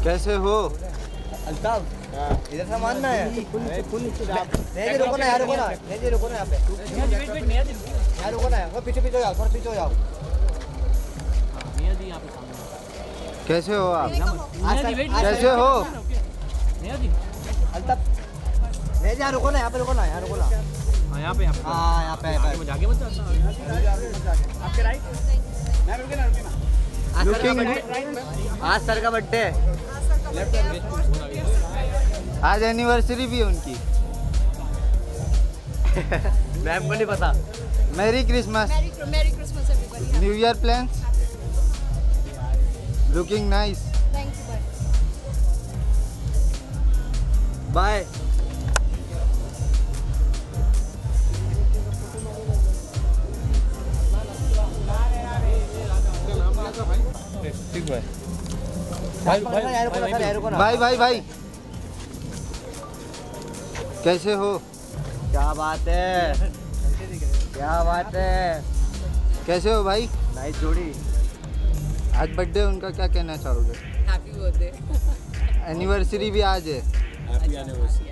कैसे हो? अल्ताफ इधर से मानना है। नहीं रुको ना यार, रुको ना, नहीं रुको ना यहाँ पे, यार रुको ना, वो पीछे पीछे जाओ, थोड़ा पीछे जाओ। कैसे हो आप? कैसे हो? अल्ताफ नहीं यार रुको ना, यहाँ पे रुको ना, यहाँ रुको ना। हाँ यहाँ पे हाँ यहाँ पे आगे मत आपके राइट। आज सर का बर्थडे है। आज एनिवर्सरी भी है उनकी। मैम को नहीं पता। Merry Christmas. Merry Christmas everybody. New year plans? Looking nice. Thank you, bye. Bye. ठीक है भाई भाई भाई कैसे हो? क्या बात है, क्या बात है। कैसे हो भाई? नाइस जोड़ी। आज बर्थडे उनका, क्या कहना चाहोगे? Happy birthday. एनिवर्सरी भी आज है। Happy anniversary.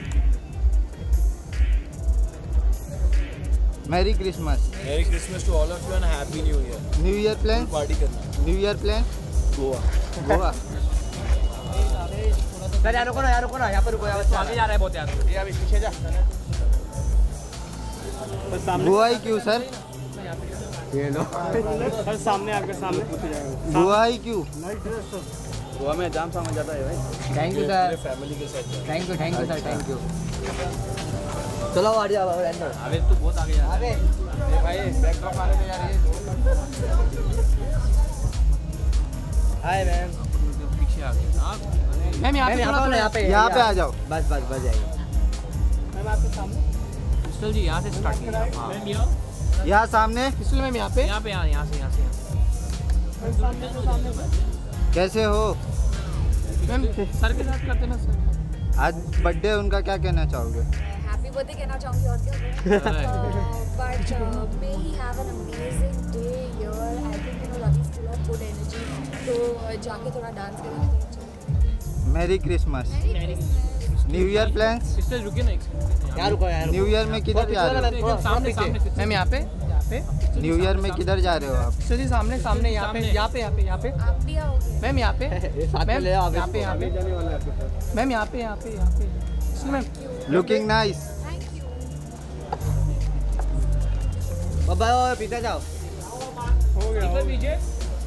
Merry Christmas. Merry Christmas to all of you and happy new year. New year plan? Party करना। New year plan? Goa. Goa. Sir यार रुको ना, यार रुको ना, यहाँ पे रुको, यहाँ आगे जा रहा है बहुत यार। ये अभी पीछे जा। गोवा ही क्यों सर? ये लो सर सामने आपके सामने। गोवा ही क्यों? गोवा में जाम सामान जाता है भाई। थैंक यू सर, फैमिली के साथ। Thank you sir, thank you. चलो आ जाओ अंदर। अबे तू बहुत आगे जा रहा है। अबे भाई बैकड्रॉप मारे तो यार ये हाय मैम। पीछे आ गए। मैम यहाँ पे यहाँ पे आ जाओ। बस जाएगा। मैम आपके सामने। पिस्टल जी यहाँ से स्टार्ट कीजिए। हाँ यहाँ सामने। पिस्टल मैम यहाँ पे यहाँ से कैसे हो? मैम सर के साथ करते ना सर। आज बर्थडे उनका, क्या कहना चाहोगे? Happy birthday कहना चाहूँगी और क्या but may he have an amazing day here. I think you know Ravi still have good energy. तो जाके थोड़ा डांस करेंगे। Merry Christmas. New year plans? Pistol रुकिए ना एक सेकंड। यार रुको यार। न्यू ईयर में किधर जा रहे हो? सामने मैम यहाँ पे न्यू ईयर में किधर जा रहे हो आप? पिस्टल जी सामने यहाँ पे आप भी आओगे? मैम यहाँ पे साथ में ले आओ। यहाँ पे मैम यहाँ पे pistol ma'am. Looking nice. Thank you. बाबा पीछे जाओ। हो गया पीछे।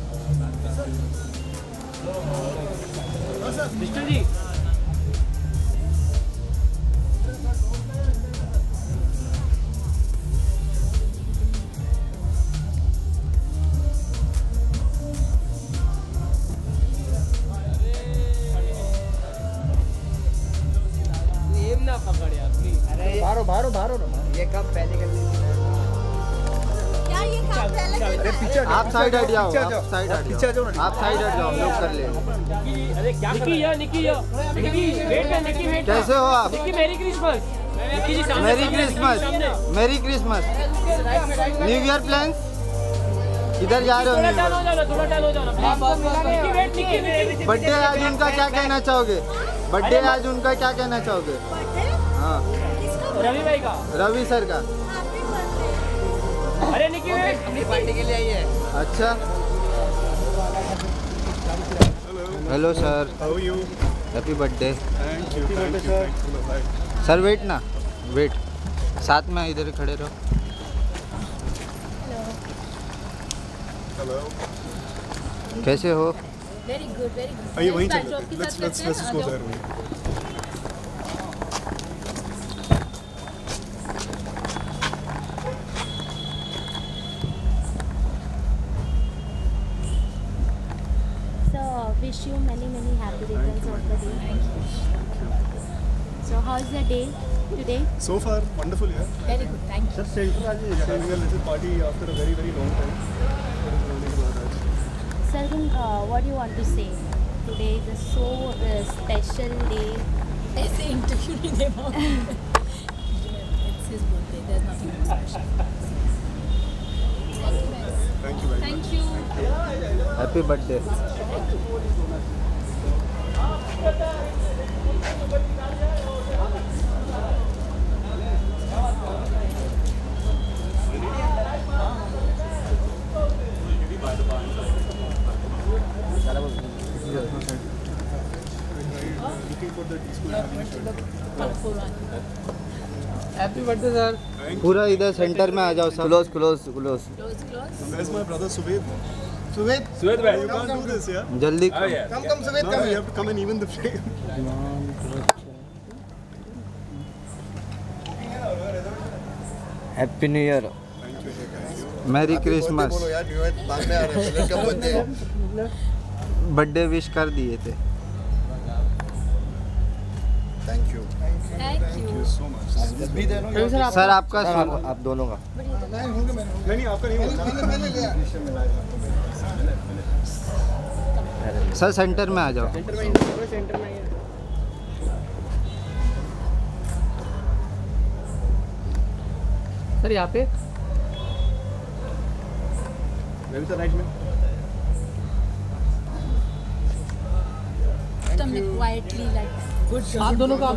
पिस्टल जी ना पकड़ यार प्लीज। अरे बाहर ये कब पहले कर ली थी? क्या ये काम पहले करना है? आप साइड हट जाओ, आप साइड हट जाओ, आप साइड हट जाओ, हम लोग कर ले। अरे क्या निकी वेट। कैसे हो आप? Merry Christmas. Merry Christmas. Merry Christmas. New year plans? किधर जा रहे हो? बर्थडे आज उनका, क्या कहना चाहोगे? बर्थडे आज उनका, क्या कहना चाहोगे? हाँ रवि भाई का। रवि सर का। अरे निकी अपनी पार्टी के लिए आई है। अच्छा। Hello sir. How are you? Happy birthday. Thank you. Sir wait ना, वेट, साथ में इधर खड़े रहो। Hello. कैसे हो? Very good, very good. आइए वहीं चलते हैं। Let's go there. So wish you many happy returns of the day. So how's your day today? So far, wonderful, yeah. Very good, thank you. Just having a little party after a very long time. Sargun, what do you want to say? Today is a so special day. ऐसे interview नहीं दे पाऊंगी। It's his birthday. There's nothing more special. Thank you guys. Thank you very much. Thank you. Happy birthday. Happy birthday sir. पूरा इधर centre में आ जाओ सब। Close close close Where's my brother Suved? Suved You can't do this, yeah? जल्दी Come, Suved, come. You have to come and even the frame. Happy new year. Merry Christmas. Birthday wish कर दिए थे। Thank you. So much. Sir आपका आप दोनों का नहीं आपका नहीं होगा। सर सेंटर में आ जाओ। सर यहाँ पे मैं भी तो राइट में। तुमने quietly like आप दोनों का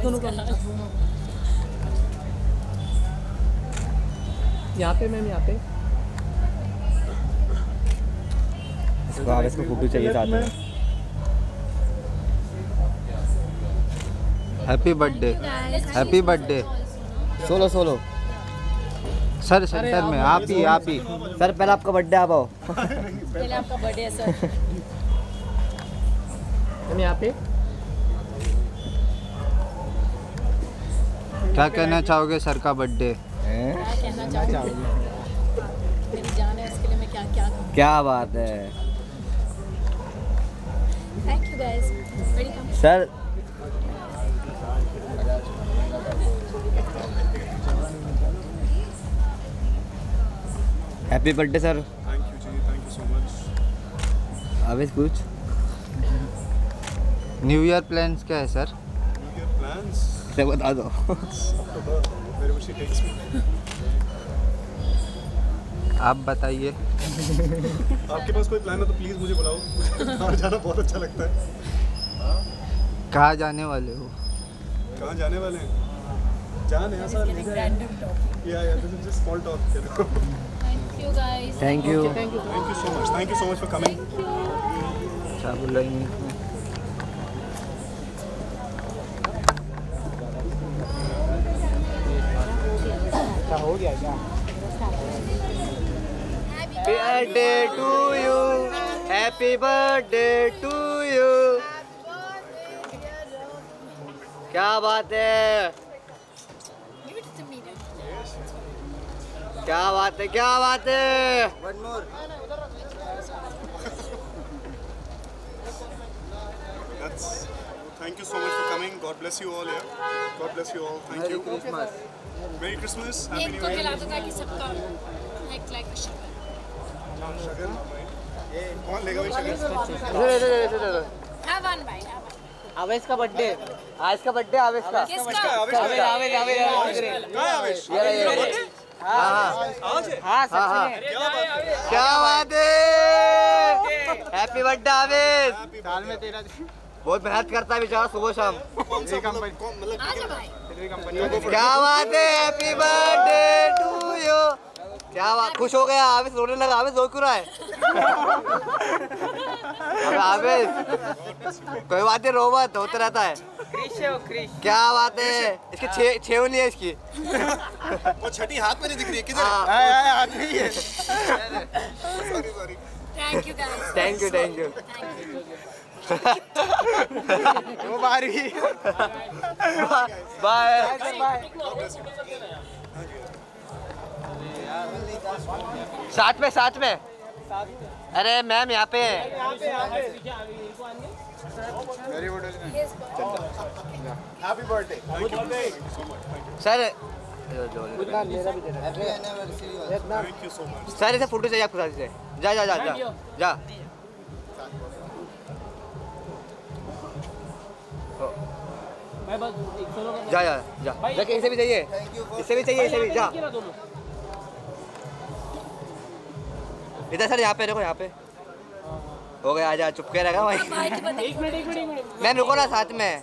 यहाँ पे मैम, यहाँ पे इसको फोटो चाहिए साथ में। Happy birthday. Happy birthday. Solo solo sir centre में आप ही सर पहले आपका बर्थडे आप आओ। पहले आपका बर्थडे है सर। मैम यहाँ पे क्या कहना चाहोगे सर का बर्थडे? क्या कहना चाहूँगी? मेरी जान है, उसके लिए मैं क्या क्या कहूँ। क्या बात है Thank you guys. Welcome. Sir. Happy birthday sir. Thank you, जी, thank you so much. अभी कुछ न्यू ईयर प्लान्स क्या है सर? New Year plans? से बता दो। Wherever she takes me. आप बताइए। आपके पास कोई प्लान है तो प्लीज मुझे बुलाओ। मुझे बाहर जाना बहुत अच्छा लगता है। कहाँ जाने वाले हो? कहाँ जाने वाले हैं? जान है ऐसा नहीं है। Random talk. Yeah, this is just small talk. You know? Thank you guys. Thank you. Thank you so much. Thank you so much for coming. क्या बुलाएंगे? Birthday to you. Happy birthday to you. क्या बात है, क्या बात है, क्या बात है। One more. That's. Thank you so much for coming. God bless you all. Yeah. God bless you all. Thank you. Christmas. Merry Christmas. Happy एक New को Year. खिला दूंगा कि सबका like sugar. शगन. कौन लेगा भाई Shagun? Have one bite. Have one. आवेश का बर्थडे, आज का बर्थडे आवेश का। किसका? आवेश आवेश कहाँ है आवेश? हाँ सच में। क्या बात है। हैप्पी बर्थडे आवेश। साल में तेरा बहुत मेहनत करता है बेचारा सुबह शाम। आजा भाई. क्या बात है, हैप्पी बर्थडे टू यू। क्या बात, खुश हो गया आवेश, रोने लगा। आवेश रो क्यों रहा है? अबे आवेश कोई बात नहीं, रो मत, होता रहता है। क्या बात है, इसके छह उंगली है इसकी। वो छठी हाथ में नहीं दिख रही है किधर? हाथ में ही है। Sorry. Thank you guys. Thank you thank you. वो बाहर ही। बाय। साथ में। अरे मैम यहाँ पे है। Happy birthday. Sir Thank you so much. Sir इसे फोटो चाहिए आपको साथ से। जा इसे भी चाहिए, इसे भी जा। इधर सर, यहाँ पे देखो, यहाँ पे हो गया, आजा चुप के रहेगा भाई। एक मिनट मैम रुको ना साथ में।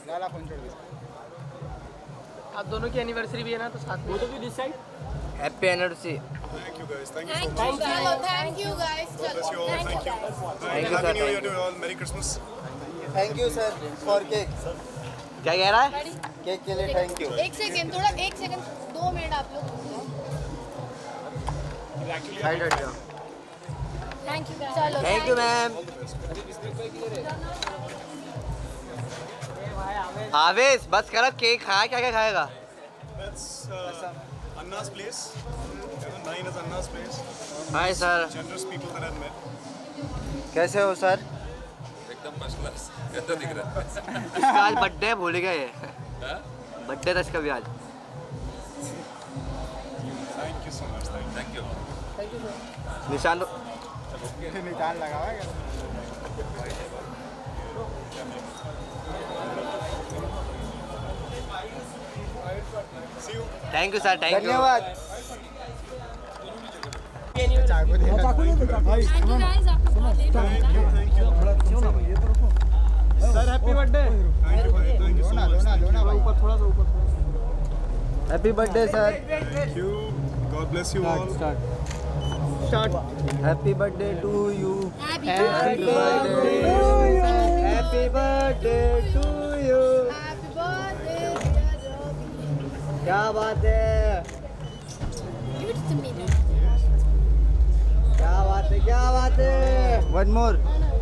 आप दोनों की एनिवर्सरी भी है ना, तो साथ में this side. Happy anniversary. Thank you guys. Thank you so Thank much. you. Thank you guys. God bless you all. Thank you. Thank you, Happy sir. New Year to you all. Merry Christmas. Thank you sir for cake. क्या कह रहा है? Cake के लिए thank you. एक second, थोड़ा 1 second 2 minute आप लोग। साइड हट जाओ। Thank you. चलो थैंक यू मैम। आवेश बस करो, केक खाया, क्या क्या खाएगा? That's Anna's place. 9 is Anna's place. Hi sir, Generous people that I've met. कैसे हो सर? एकदम फर्स्ट क्लास। कैसा दिख रहा है? इसका आज बर्थडे है, भूल गए ये। बर्थडे था इसका भी आज। Thank you so much. Thank you. निशान निशान लगा हुआ है। See you. Thank you sir, thank you. धन्यवाद। थैंक यू गाइस, आपको बहुत देर हो गई। Sir happy birthday. Thank you, buddy. Thank you so much. भाई ऊपर थोड़ा सा ऊपर। Happy birthday sir. Thank you. God bless you all. Start. Happy birthday to you. Happy happy birthday to you. Happy birthday to you. Happy birthday, dear Robbie. क्या बात है? Give it to me. क्या बात है? क्या बात है? One more.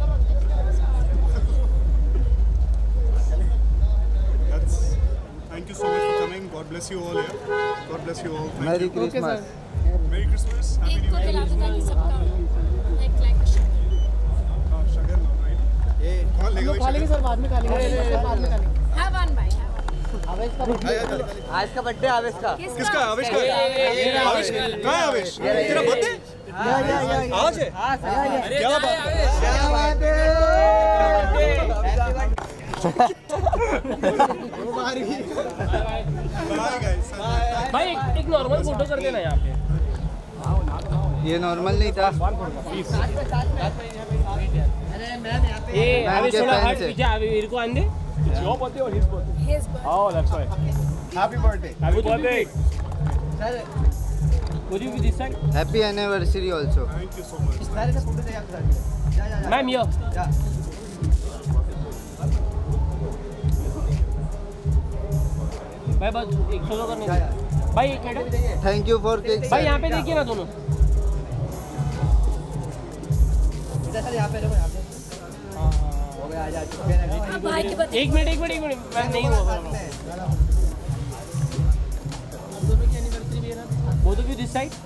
That's. Thank you so much for coming. God bless you all here. God bless you all. Thank merry you. Christmas. Merry Christmas. Happy एक New को Year. खिला दो ताकि सबका like Sugar now, right? ये कौन लेगा? खा लेंगे सर, बाद में खा लेंगे। have one bite, have one. आज का बर्थडे आवेश का। किसका? आवेश का। आवेश कहाँ है आवेश? तेरा बर्थडे? आज है? क्या बात है? क्या बात है? Bye guys. भाई एक नॉर्मल फोटो कर देना यहाँ पे। ये नॉर्मल नहीं था। ये मैम आवेश के थोड़ा फैन हट से। पीछे, मेरे को आने दे। His birthday. Happy birthday. Happy birthday. Would you be this side? Happy anniversary also. Thank you so much. Ma'am, here. भाई बस एक सोलो करने दे। भाई एक minute. Thank you for cake भाई यहाँ पे देखिए ना दोनों। हाँ, भाई की birthday. एक मिनट मैम नहीं हुआ। दोनों की एनिवर्सरी भी है ना। Both of you this side.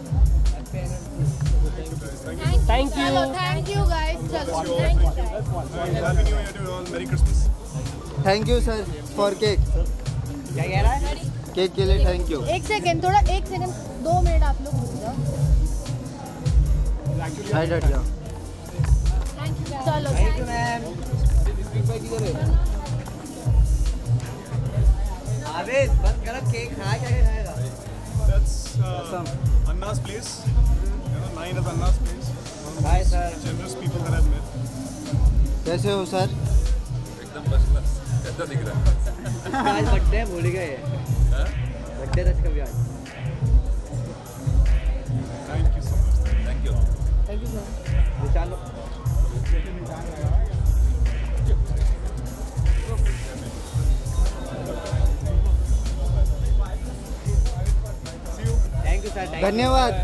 Thank you. चलो, thank you guys. चलो, thank you guys. Happy New Year to you all. Merry Christmas. Thank you sir for cake. क्या कह रहा है? केक के लिए थैंक यू। 1 सेकंड, थोड़ा 1 सेकंड 2 मिनट आप लोग रुक जाओ। साइड हट जाओ। Thank you guys. चलो, थैंक यू मैम। आवेश बस करो, केक खाया, क्या क्या खाएगा? That's Anna's place. 9 is Anna's place. Hi sir. Generous people that I've met. कैसे हो सर? एकदम फर्स्ट क्लास। कैसा दिख रहा है? आज बर्थडे है, भूल गए। बर्थडे था इसका भी आज। Thank you so much. Thank you. निशान लो। See you. Thank you sir, धन्यवाद।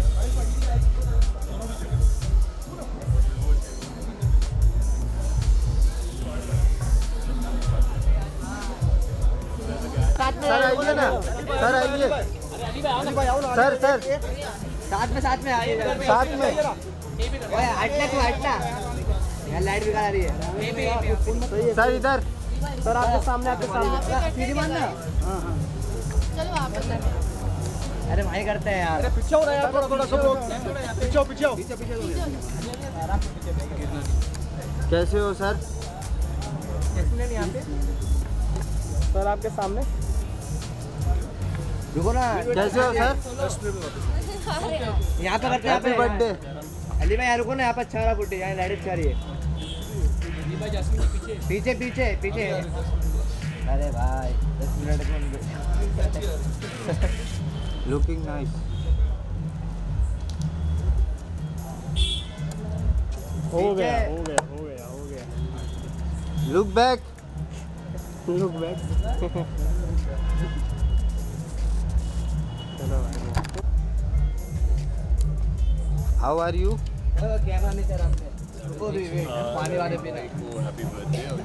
सर आइए ना। सर आइए। सर सर साथ में आइए। साथ में। ओए हटना तू, हटना। यार लाइट बिगाड़ रही है। सर इधर। सर आपके सामने सीधी मारना। चलो आप बताइए। अरे भाई करते हैं यार। पीछे हो रहा है थोड़ा सब लोग। पीछे हो। कैसे हो सर? सर आपके सामने। रुको ना। कैसे हो सर? यहाँ पे करते हैं। Happy birthday. अली भाई यार रुको ना, यहाँ पे अच्छा रहा फुटे, यहाँ लाइट अच्छा रही है। भाई जैस्मिन के पीछे पीछे पीछे पीछे अरे भाई 10 मिनट में लुकिंग नाइस। हो गया look back. How are you? Camera नीचे आराम से वो भी पानी वाले पीना को हैप्पी बर्थडे और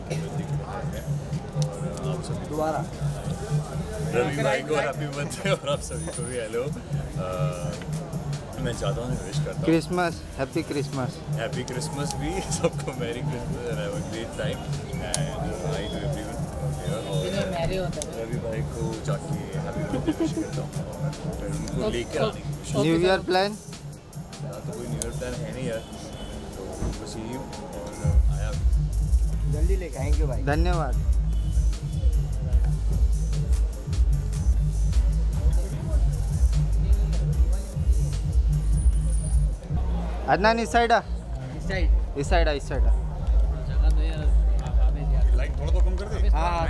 आप सभी दोबारा रवि भाई को हैप्पी बर्थडे और आप सभी को भी हेलो। मैं चाहता हूँ विश करता हूँ Christmas, happy Christmas. Happy Christmas भी सबको, merry Christmas and have a great time and I to everyone और रवि भाई को जाके हैप्पी बर्थडे विश करता हूँ और फिर उनको लेकर आने की कोशिश। New year plan? तो कोई न्यू ईयर प्लान है नहीं यार, तो बस यही हूँ और आया जल्दी लेके थैंक यू भाई धन्यवाद। अदनान इस साइड आ, इस साइड इस साइड आ, इस साइड आ। लाइक थोड़ा तो कम कर दे। हाँ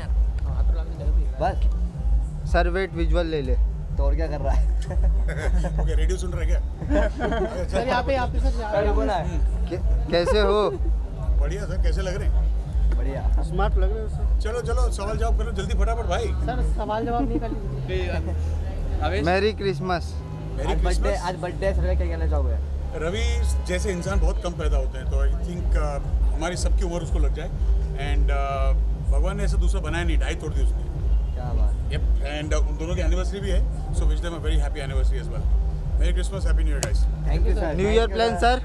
बस सर वेट विजुअल ले ले। तो और क्या कर रहा है ओके रेडियो सुन रहे क्या? सर यहाँ पे सर रुको ना कैसे हो? बढ़िया सर, कैसे लग रहे हैं? बढ़िया स्मार्ट लग रहे हो सर। चलो चलो सवाल जवाब करो जल्दी फटाफट भाई। सर सवाल जवाब नहीं कर लीजिए मैरी क्रिसमस। मेरी आज क्रिसमस। बर्थडे सर क्या कहना चाहोगे रवि जैसे इंसान बहुत कम पैदा होते हैं, तो आई थिंक हमारी सबकी उम्र उसको लग जाए एंड भगवान ने ऐसा दूसरा बनाया नहीं, 2.5 तोड़ दी उसने। क्या बात यप एंड उन दोनों की एनिवर्सरी भी है, so wish them a very happy anniversary as well. Merry Christmas, happy new year guys. Thank you sir new year plan sir?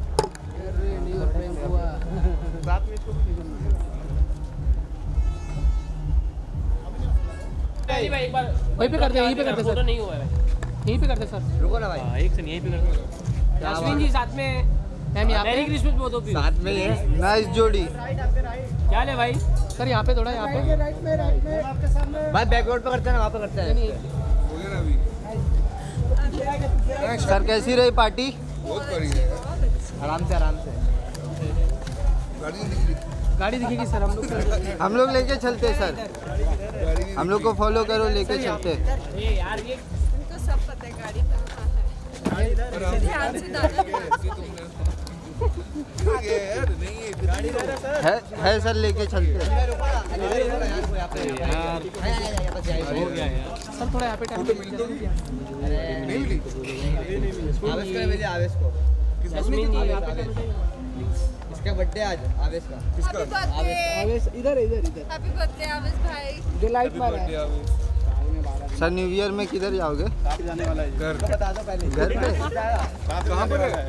भाई एक बार वहीं पे करते, यहीं पे करते सर, नहीं हुआ है यहीं पे करते सर। रुको ना भाई एक से यहीं पे करते जैस्मिन जी साथ में हम यहाँ पे क्रिसमस बहुत होती है साथ में ही है नाइस जोड़ी। क्या ले भाई सर, यहाँ पे थोड़ा, यहाँ पे भाई बैकवर्ड पे करते हैं ना, वहाँ पे करते हैं सर कैसी रही पार्टी? आराम से गाड़ी दिखेगी सर, हम लोग लेके चलते सर, हम लोग को फॉलो करो, लेके चलते। यार ये उनको सब पता है गाड़ी कहाँ है। ध्यान से दादा है सर, लेके चलते। हो गया यार सर, थोड़ा यहाँ पे टाइम आवेश को जैस्मिन जी यहाँ पे इसका बर्थडे आज आवेश का आवेश इधर हैप्पी बर्थडे आवेश भाई। जो लाइट मारा है सर न्यू ईयर में किधर जाओगे? घर बता दो पहले घर पे? कहाँ पर है?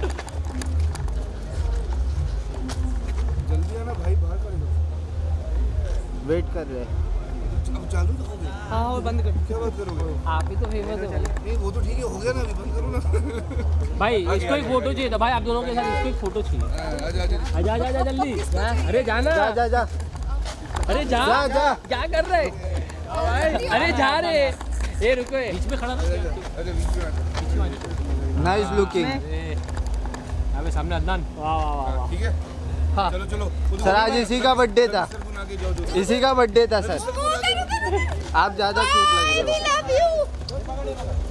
जल्दी आना भाई, बाहर करेगा। वेट कर रहे हैं। अब चालू तो हो गया। हाँ वो बंद कर, क्या बात करोगे? आप ही तो फेमस हो नहीं वो तो ठीक है, हो गया ना, अभी बंद करो ना। भाई। इसको एक फोटो चाहिए था भाई, आप दोनों के साथ इसको एक फोटो चाहिए। आजा आजा जल्दी, अरे जाना, जा अरे जा जा जा। क्या कर रहे, अरे जा रहे, ये रुको, बीच में खड़ा नाइस लुकिंग। अबे सामने अदनान, वाह वाह वाह। ठीक है हाँ चलो चलो। सर आज इसी का बर्थडे था, इसी का बर्थडे था सर। आप ज़्यादा क्यूट लग रहे हो।